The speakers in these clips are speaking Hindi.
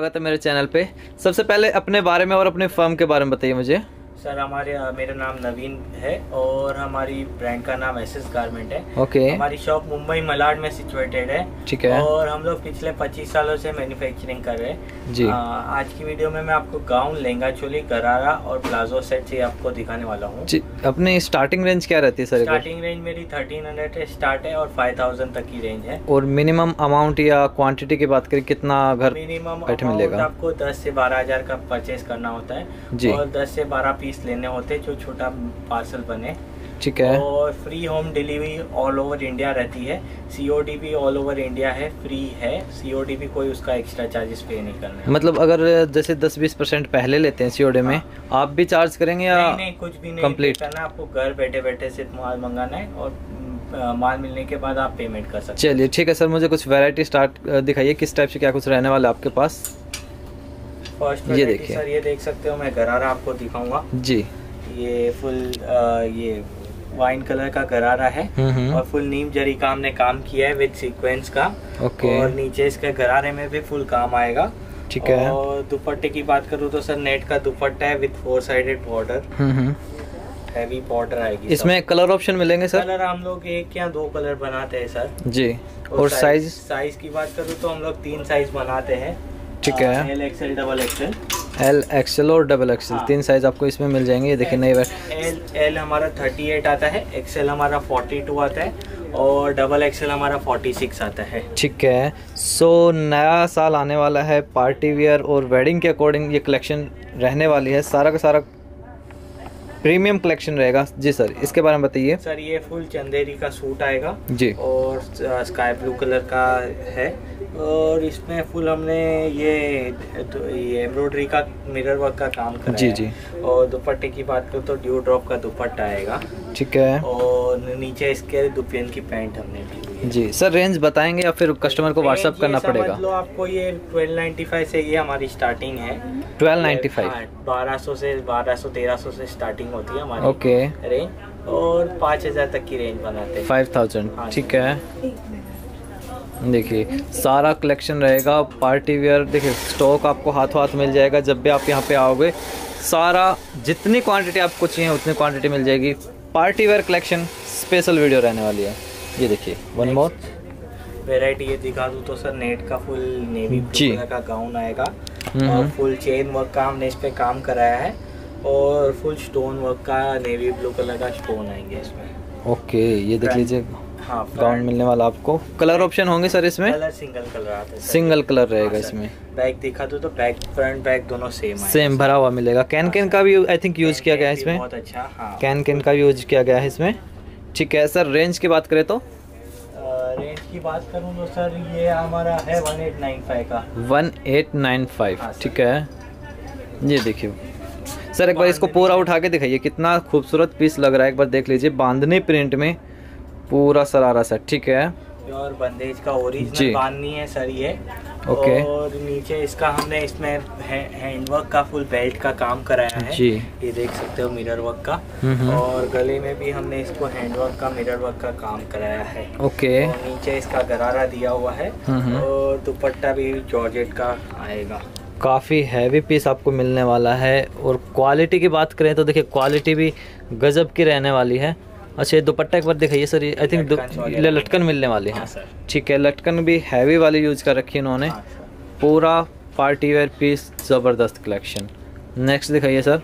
स्वागत है मेरे चैनल पे। सबसे पहले अपने बारे में और अपने फर्म के बारे में बताइए मुझे। सर मेरा नाम नवीन है और हमारी ब्रांड का नाम एसएस गारमेंट है। ओके। हमारी शॉप मुंबई मलाड में सिचुएटेड है। ठीक है। और हम लोग पिछले 25 सालों से मैन्युफैक्चरिंग कर रहे हैं जी। आज की वीडियो में मैं आपको गाउन, लहंगा चोली, गरारा और प्लाजो सेट से आपको दिखाने वाला हूँ। जी। अपनी स्टार्टिंग रेंज क्या रहती है सर? स्टार्टिंग रेंज मेरी 1300 से स्टार्ट है और 5000 तक की रेंज है। और मिनिमम अमाउंट या क्वांटिटी की बात करें कितना घर मिनिमम मिलेगा? आपको 10 से 12 हजार का परचेज करना होता है जी। और 10 से 12 पीस लेने होते हैं जो छोटा पार्सल बने। ठीक है। और free home delivery all over India रहती है। सीओडी भी ऑल ओवर इंडिया है, फ्री है। सीओडी भी कोई उसका एक्स्ट्रा चार्जेस पे नहीं करना है। मतलब अगर जैसे 10-20% पहले लेते हैं सीओडी में, आप भी चार्ज करेंगे या नहीं, कुछ भी नहीं कंप्लीट करना। आपको घर बैठे बैठे सिर्फ माल मंगाना है और माल मिलने के बाद आप पेमेंट कर सकते हैं। चलिए ठीक है सर, मुझे कुछ वैरायटी स्टार्ट दिखाइए, किस टाइप से क्या कुछ रहने वाला है आपके पास। फर्स्ट ये देखिए सर, ये देख सकते हो, मैं गरारा आपको दिखाऊंगा। जी। ये फुल ये वाइन कलर का गरारा है और फुल नीम जरी का हमने काम किया है विद सीक्वेंस का। ओके। और नीचे इसके गरारे में भी फुल काम आएगा। ठीक है। और दुपट्टे की बात करूँ तो सर नेट का दुपट्टा है with 4 sided border. Heavy border आएगी। इसमें कलर ऑप्शन मिलेंगे सर? कलर हम लोग 1 या 2 कलर बनाते हैं सर जी। और साइज की बात करूँ तो हम लोग 3 साइज बनाते हैं। ठीक है। L XL, double XL. L XL और डबल एक्सएल, 3 साइज आपको इसमें मिल जाएंगे। ये देखिए नई एल हमारा 38 आता है, एक्सएल हमारा 42 आता है और डबल एक्सएल हमारा 46 आता है। ठीक है। सो नया साल आने वाला है, पार्टी वियर और वेडिंग के अकॉर्डिंग ये कलेक्शन रहने वाली है। सारा का सारा प्रीमियम कलेक्शन रहेगा। जी सर, इसके बारे में बताइए। सर ये फुल चंदेरी का सूट आएगा जी और स्काई ब्लू कलर का है। और इसमें फुल हमने ये एम्ब्रॉयडरी का मिरर वर्क का काम करा जी है। जी। और दुपट्टे की बात करूँ तो ड्यू ड्रॉप का दुपट्टा आएगा। ठीक है। और नीचे इसके दुपियन की पैंट हमने दी हुई है। जी सर, रेंज बताएंगे या फिर कस्टमर को व्हाट्सअप करना पड़ेगा? लो आपको ये 1295 से ये हमारी स्टार्टिंग है। 1295 1200 से 1200-1300 से स्टार्टिंग होती है हमारी। ओके। रेंज और 5000 तक की रेंज बनाते हैं। 5000। ठीक है। देखिए सारा कलेक्शन रहेगा पार्टी वियर। देखिए स्टॉक आपको हाथों हाथ मिल जाएगा जब भी आप यहाँ पे आओगे। सारा जितनी क्वांटिटी आपको चाहिए उतनी क्वांटिटी मिल जाएगी। Party wear collection special video रहने वाली है। ये देखिए वन मोर वेराइटी ये दिखा दूँ तो सर नेट का फुल नेवी ब्लू कलर का गाउन आएगा और फुल चेन वर्क का हमने इस पे काम कराया है और फुल स्टोन वर्क का नेवी ब्लू कलर का स्टोन आएंगे इसमें। ओके। ये देख लीजिए हाँ, गाउन मिलने वाला आपको। कलर ऑप्शन होंगे सर इसमें? कलर सिंगल कलर आता है। सिंगल कलर रहेगा इसमें। बैक दिखा दो तो बैक फ्रंट बैक दोनों सेम भरा हुआ मिलेगा। कैन का भी आई थिंक यूज किया गया है इसमें। बहुत अच्छा। हाँ, कैन का भी यूज किया गया है इसमें। ठीक है सर, रेंज की बात करें तो? रेंज की बात करूँ तो सर ये हमारा है 1895 का। 1895। ठीक है। ये देखिए सर, एक बार इसको पूरा उठा के दिखाइए, कितना खूबसूरत पीस लग रहा है। एक बार देख लीजिए, बांधनी प्रिंट में पूरा सरारा सेट। ठीक है। और बंदेज का ओरिजिनल बांधनी है सर ये। ओके। और नीचे इसका हमने इसमें हैंडवर्क का फुल बेल्ट का काम कराया है जी। ये देख सकते हो मिरर वर्क का। और गले में भी हमने इसको हैंडवर्क का मिरर वर्क का काम कराया है। ओके। और नीचे इसका गरारा दिया हुआ है और दुपट्टा भी जॉर्जेट का आएगा। काफ़ी हैवी पीस आपको मिलने वाला है। और क्वालिटी की बात करें तो देखिए क्वालिटी भी गजब की रहने वाली है। अच्छा, ये दुपट्टा एक बार दिखाइए सर। आई थिंक लटकन मिलने वाले हैं। ठीक है। लटकन भी हैवी वाली यूज कर रखी है इन्होंने। पूरा पार्टी वेयर पीस, ज़बरदस्त कलेक्शन। नेक्स्ट दिखाइए सर।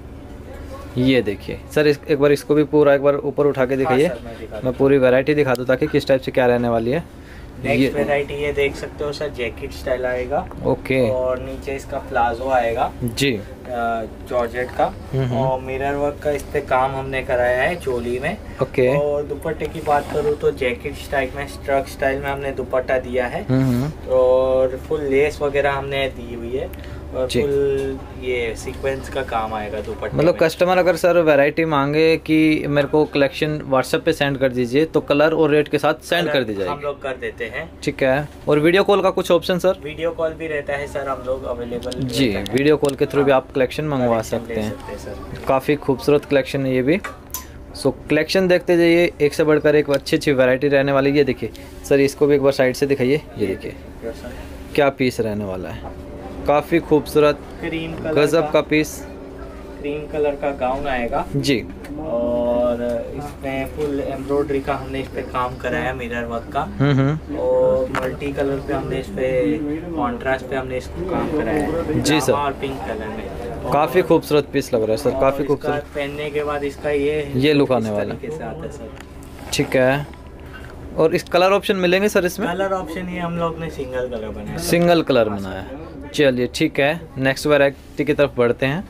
ये देखिए सर, एक बार इसको भी पूरा एक बार ऊपर उठा के दिखाइए। मैं पूरी वैरायटी दिखा दूँ ताकि किस टाइप से क्या रहने वाली है। नेक्स्ट वैरायटी ये देख सकते हो सर, जैकेट स्टाइल आएगा। ओके। और नीचे इसका प्लाजो आएगा जी, जॉर्जेट का। और मिरर वर्क का इस पे काम हमने कराया है चोली में। ओके। और दुपट्टे की बात करूँ तो जैकेट स्टाइल में, स्ट्रक स्टाइल में हमने दुपट्टा दिया है। और फुल लेस वगैरह हमने दी हुई है और फुल ये सीक्वेंस का काम आएगा दुपट्टे। मतलब कस्टमर अगर सर वैरायटी मांगे कि मेरे को कलेक्शन व्हाट्सएप पे सेंड कर दीजिए तो कलर और रेट के साथ सेंड कर दी जाएगी। हम लोग कर देते हैं। ठीक है। और वीडियो कॉल का कुछ ऑप्शन सर? वीडियो कॉल भी रहता है सर, हम लोग अवेलेबल जी। वीडियो कॉल के थ्रू भी आप कलेक्शन मंगवा सकते हैं। काफ़ी खूबसूरत कलेक्शन है ये भी। सो कलेक्शन देखते जाइए, एक से बढ़कर एक अच्छी अच्छी वैरायटी रहने वाली है। ये देखिए सर, इसको भी एक बार साइड से दिखाइए। ये देखिए क्या पीस रहने वाला है। काफ़ी खूबसूरत क्रीम कलर गजब का पीस, क्रीम कलर का गाउन आएगा जी। और इसमें फुल एम्ब्रॉयडरी का हमने इस पे काम कराया, मिरर वर्क का। और मल्टी कलर पे हमने इस पे कॉन्ट्रास्ट पे हमने इसको काम कराया है जी सर। और पिंक कलर में काफ़ी खूबसूरत पीस लग रहा है सर, काफ़ी खूबसूरत। पहनने के बाद इसका ये लुक आने वाला है सर। ठीक है। और इस कलर ऑप्शन मिलेंगे सर इसमें? कलर ऑप्शन ये हम लोग ने सिंगल कलर बनाया, सिंगल कलर बनाया है। चलिए ठीक है, नेक्स्ट वैरायटी की तरफ बढ़ते हैं।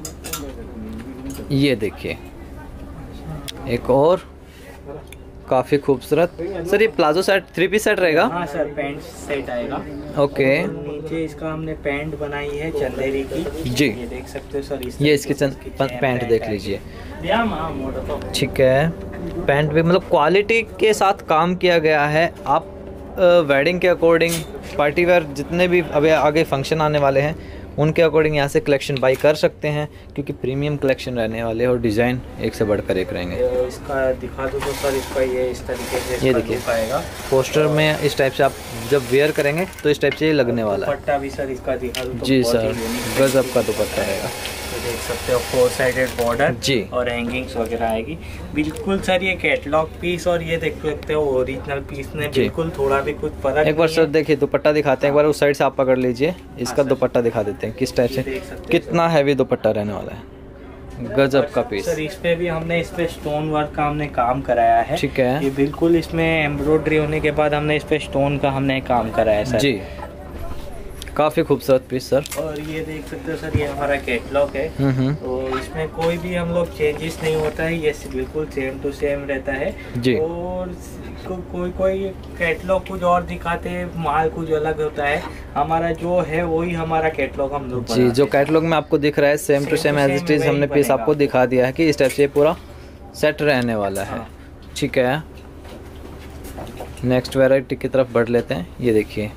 ये देखिए एक और काफ़ी खूबसूरत सर, ये प्लाजो सेट 3 पीस सेट रहेगा? हाँ सर, पैंट सेट आएगा। ओके। नीचे इसका हमने पैंट बनाई है चंदेरी की जी, ये देख सकते हो सर। ये इसकी पैंट देख लीजिए, ठीक है। पैंट भी मतलब क्वालिटी के साथ काम किया गया है। आप वेडिंग के अकॉर्डिंग, पार्टी वेयर जितने भी अभी आगे फंक्शन आने वाले हैं उनके अकॉर्डिंग यहाँ से कलेक्शन बाई कर सकते हैं, क्योंकि प्रीमियम कलेक्शन रहने वाले हैं और डिज़ाइन एक से बढ़कर एक रहेंगे। इसका दिखा दो तो सर, इसका ये इस तरीके से ये देखिए पाएगा पोस्टर में इस टाइप से आप जब वेयर करेंगे तो इस टाइप से ये लगने वाला है। दुपट्टा भी सर इसका दिखा दो तो जी सर, गजब का दुपट्टा रहेगा, तो देख सकते हो 4 साइडेड बॉर्डर जी, और हैंगिंग्स वगैरह आएगी। बिल्कुल सर ये कैटलॉग पीस और ये देख सकते हो ओरिजिनल पीस में बिल्कुल थोड़ा भी कुछ फर्क। एक बार सर देखिए दुपट्टा दिखाते हैं, एक बार उस साइड से आप पकड़ लीजिए, इसका दुपट्टा दिखा देते हैं किस टाइप से, कितना हैवी दुपट्टा रहने वाला है, गजब का पीस। सर इस पे भी हमने इस पे स्टोन वर्क का हमने काम कराया है, ठीक है। ये बिल्कुल इसमें एम्ब्रॉयडरी होने के बाद हमने इस पे स्टोन का हमने काम कराया सर जी, काफ़ी खूबसूरत पीस सर। और ये देख सकते हो सर, ये हमारा कैटलॉग है, तो इसमें कोई भी हम लोग चेंजेस नहीं होता है, ये बिल्कुल सेम टू सेम रहता है जी। और कोई कैटलॉग कुछ और दिखाते हैं, माल कुछ अलग होता है, हमारा जो है वही हमारा कैटलॉग हम लोग जी। जो कैटलॉग में आपको दिख रहा है same to same as it is हमने पीस आपको दिखा दिया है कि इस टाइप से पूरा सेट रहने वाला है, ठीक है। नेक्स्ट वैरायटी की तरफ बढ़ लेते हैं। ये देखिए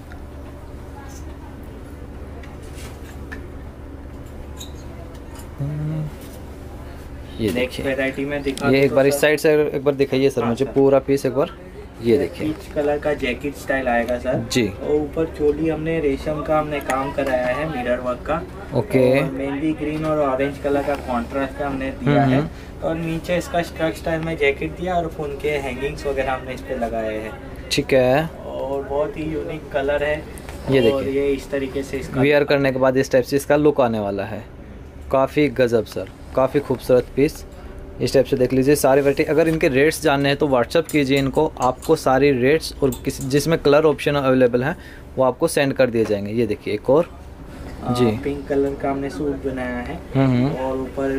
ये देखिए वैरायटी में दिखा, ये एक बार इस साइड से एक बार दिखाइए सर मुझे पूरा पीस एक बार। ये देखिए पीच कलर का जैकेट स्टाइल आएगा सर जी, और ऊपर चोली हमने रेशम का हमने काम कराया है, मिरर वर्क का। ओके। मेहंदी ग्रीन और ऑरेंज कलर का कॉन्ट्रास्ट का हमने दिया है और नीचे इसका स्ट्रक स्टाइल में जैकेट दिया और उनके हैंगिंग्स वगैरह हमने इस पे लगाए हैं, ठीक है। और बहुत ही यूनिक कलर है, ये देखिए ये इस तरीके से इसका वियर करने के बाद इस टाइप से इसका लुक आने वाला है, काफ़ी गजब सर, काफ़ी खूबसूरत पीस। इस टाइप से देख लीजिए सारी वैरायटी। अगर इनके रेट्स जानने हैं तो व्हाट्सअप कीजिए इनको, आपको सारी रेट्स और जिसमें कलर ऑप्शन अवेलेबल हैं वो आपको सेंड कर दिए जाएंगे। ये देखिए एक और जी, पिंक कलर का हमने सूट बनाया है और ऊपर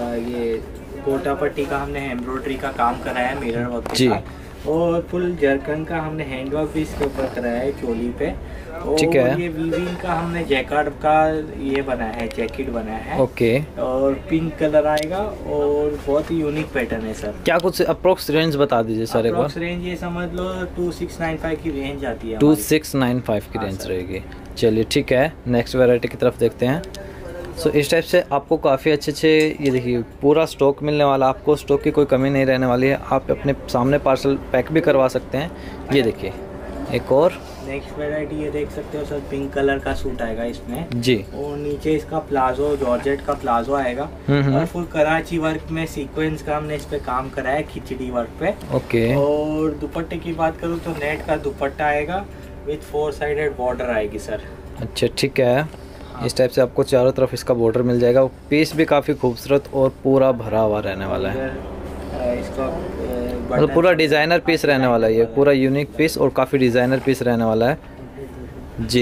ये गोटा पट्टी का हमने एम्ब्रॉयडरी का काम कराया है मिरर वर्क के साथ, और फुल जरकन का हमने हैंडवर्क भी इसके ऊपर कराया है चोली पे, ठीक है। ये वीविंग का हमने जैकार्ड का ये बनाया है, जैकेट बनाया है, ओके। और पिंक कलर आएगा और बहुत ही यूनिक पैटर्न है सर। क्या कुछ अप्रोक्स रेंज बता दीजिए सर एक बार। अप्रोक्स रेंज ये समझ लो 2695 की रेंज आती है, 2695 की रेंज रहेगी। चलिए ठीक है, नेक्स्ट वैरायटी की तरफ देखते हैं। सो इस टाइप से आपको काफ़ी अच्छे ये देखिए पूरा स्टॉक मिलने वाला, आपको स्टॉक की कोई कमी नहीं रहने वाली है, आप अपने सामने पार्सल पैक भी करवा सकते हैं। ये देखिए एक और नेक्स्ट वैरायटी ये देख सकते हो सर, पिंक कलर का सूट आएगा इसमें जी, और नीचे इसका प्लाजो जॉर्जेट का प्लाजो आएगा और फुल कराची वर्क में सीक्वेंस का हमने इस पे काम कराया है, खिचड़ी वर्क पे। ओके। और दुपट्टे की बात करूँ तो नेट का दुपट्टा आएगा विथ 4 साइडेड बॉर्डर आएगी सर। अच्छा ठीक है, इस टाइप से आपको चारों तरफ इसका बॉर्डर मिल जाएगा। पीस भी काफ़ी खूबसूरत और पूरा भरा हुआ रहने वाला है, इसका मतलब पूरा डिज़ाइनर पीस रहने वाला है, ये पूरा यूनिक पीस और काफ़ी डिज़ाइनर पीस रहने वाला है जी।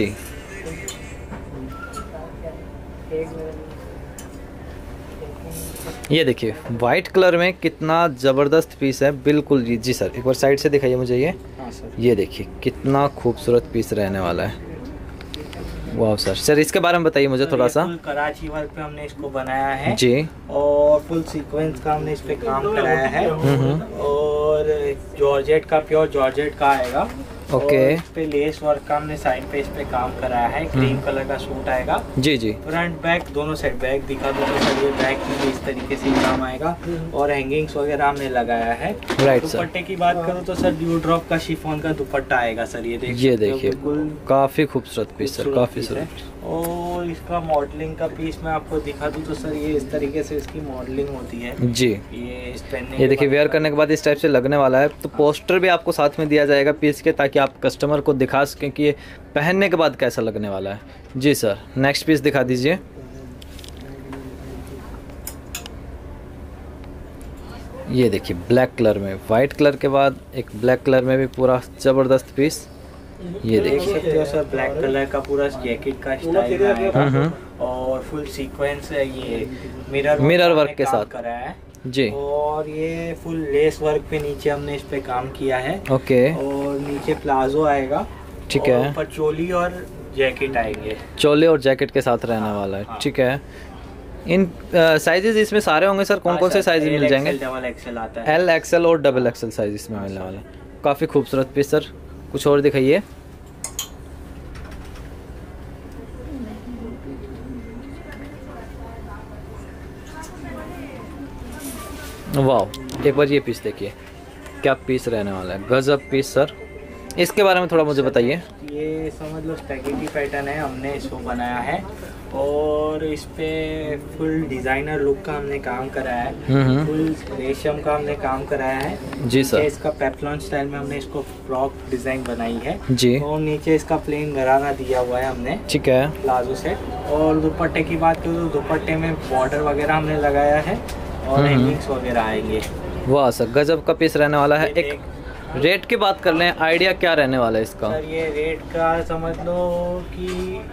ये देखिए वाइट कलर में कितना ज़बरदस्त पीस है, बिल्कुल जी सर एक बार साइड से दिखाइए मुझे ये देखिए कितना खूबसूरत पीस रहने वाला है। वाह सर इसके बारे में बताइए मुझे थोड़ा सा। कराची वर्क पे हमने इसको बनाया है जी, और फुल सीक्वेंस का हमने इस पे काम कराया है और जॉर्जेट का प्योर जॉर्जेट का आएगा ओके। और इस पे लेस वर्क का हमने साइड पे इस पे काम कराया है। क्रीम कलर का सूट आएगा। जी जी। फ्रंट बैक दोनों साइड, बैक दिखा दो तो सर ये बैक में भी इस तरीके से काम आएगा और हैंगिंग्स वगैरह हमने लगाया है। Right sir. दुपट्टे की बात करूँ तो सर ड्यू ड्रॉप का शिफॉन का दुपट्टा आएगा सर। ये देखिए काफी खूबसूरत पीस सर, काफी खूबसूरत। और इसका मॉडलिंग का पीस मैं आपको दिखा दूं तो सर ये इस तरीके से इसकी मॉडलिंग होती है जी। ये देखिए वेयर करने के बाद इस टाइप से लगने वाला है। तो पोस्टर भी आपको साथ में दिया जाएगा पीस के, ताकि आप कस्टमर को दिखा सकें कि ये पहनने के बाद कैसा लगने वाला है। जी सर, नेक्स्ट पीस दिखा दीजिए। ये देखिए ब्लैक कलर में, वाइट कलर के बाद एक ब्लैक कलर में भी पूरा ज़बरदस्त पीस। ये देख सकते हो सर ब्लैक कलर का पूरा जैकेट का स्टाइल है और फुल सीक्वेंस है। ये मिरर वर्क के साथ करा है जी। और ये फुल लेस वर्क पे नीचे हमने इस पे काम किया है। ओके। और नीचे प्लाजो आएगा। ठीक है। ऊपर चोली और जैकेट आएंगे। चोले और जैकेट के साथ रहने वाला है। ठीक है। इन साइजेस इसमें सारे होंगे सर? कौन कौन से साइज मिल जाएंगे? डबल एक्सएल आता है। एल एक्सएल और डबल एक्सएल साइज इसमें मिलने वाला है। काफ़ी खूबसूरत पीस सर। कुछ और दिखाइए। वाह, एक बार ये पीस देखिए, क्या पीस रहने वाला है, गजब पीस सर। इसके बारे में थोड़ा मुझे बताइए। ये समझ लो स्पैगेटी पैटर्न है, हमने इसको बनाया है और इस पे फुल डिजाइनर लुक का हमने काम कराया है। फुल रेशम का हमने काम कराया है जी सर। इसका पेप्लॉन स्टाइल में हमने इसको फ्रॉक डिजाइन बनाई है जी। और नीचे इसका प्लेन गरारा दिया हुआ है हमने। ठीक है। Palazzo set. और दुपट्टे की बात करूँ तो दुपट्टे में बॉर्डर वगैरह हमने लगाया है और हैंगिंग्स वगैरह आएंगे। वाह सर, गजब का पीस रहने वाला है। एक रेट की बात कर लें, आइडिया क्या रहने वाला है इसका? सर ये रेट का समझ लो कि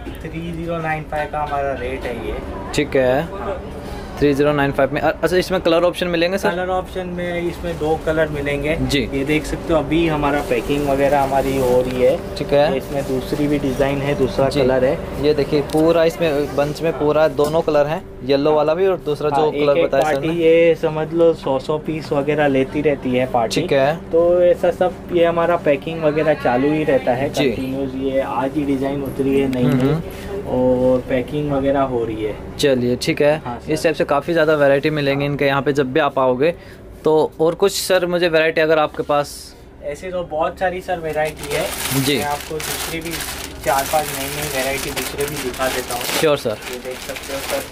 3095 का हमारा रेट है ये। ठीक है। हाँ। 3095 में। अच्छा, इसमें कलर ऑप्शन मिलेंगे सर? कलर ऑप्शन में इसमें 2 कलर मिलेंगे जी। ये देख सकते हो अभी हमारा पैकिंग वगैरह हमारी हो रही है। ठीक है। इसमें दूसरी भी डिजाइन है, दूसरा कलर है। ये देखिए पूरा इसमें बंच में पूरा दोनों कलर हैं, येलो वाला भी और दूसरा जो कलर बताया सर ने। ये समझ लो 100 पीस वगैरह लेती रहती है पार्टी। ठीक है। तो ऐसा सब ये हमारा पैकिंग वगैरह चालू ही रहता है कंटिन्यूस। ये आज ही डिजाइन उतरी है नई और पैकिंग वगैरह हो रही है। चलिए ठीक है। हाँ, इस टाइप से काफ़ी ज़्यादा वैरायटी मिलेंगे इनके यहाँ पे जब भी आप आओगे तो। और कुछ सर मुझे वैरायटी अगर आपके पास? ऐसे तो बहुत सारी सर वैरायटी है जी। मैं आपको दूसरी भी 4-5 नई वैरायटी दूसरे भी दिखा देता हूँ। Sure sir. ये देख सकते हो सर,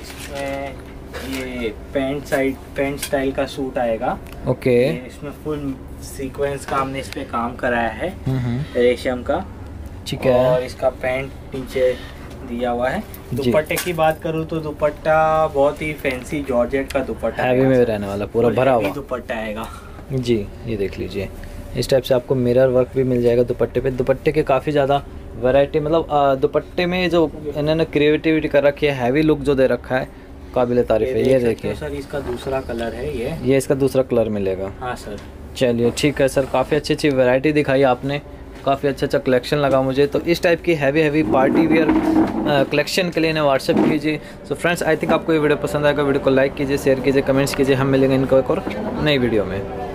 इसमें ये पैंट स्टाइल का सूट आएगा। ओके। इसमें फुल सीक्वेंस का हमने इस पे काम कराया है रेशम का। ठीक है। और इसका पैंट नीचे दिया हुआ है। दुपट्टे की बात करूँ तो दुपट्टा बहुत ही फैंसी जॉर्जेट का दुपट्टा हैवी में रहने वाला, पूरा भरा हुआ दुपट्टा आएगा जी। ये देख लीजिए, इस टाइप से आपको मिरर वर्क भी मिल जाएगा दुपट्टे पे। दुपट्टे के काफ़ी ज़्यादा वैरायटी, मतलब दुपट्टे में जो इन्होंने क्रिएटिविटी कर रखी है, हैवी लुक जो दे रखा है, काबिल तारीफ है। ये देखिए सर, इसका दूसरा कलर है ये इसका दूसरा कलर मिलेगा। हाँ सर। चलिए ठीक है सर, काफ़ी अच्छी अच्छी वैरायटी दिखाई आपने, काफ़ी अच्छा कलेक्शन लगा मुझे। तो इस टाइप की हैवी पार्टी वेयर कलेक्शन के लिए इन्हें व्हाट्सएप कीजिए। सो फ्रेंड्स, आई थिंक आपको ये वीडियो पसंद आएगा। वीडियो को लाइक कीजिए, शेयर कीजिए, कमेंट्स कीजिए। हम मिलेंगे इनको एक और नई वीडियो में।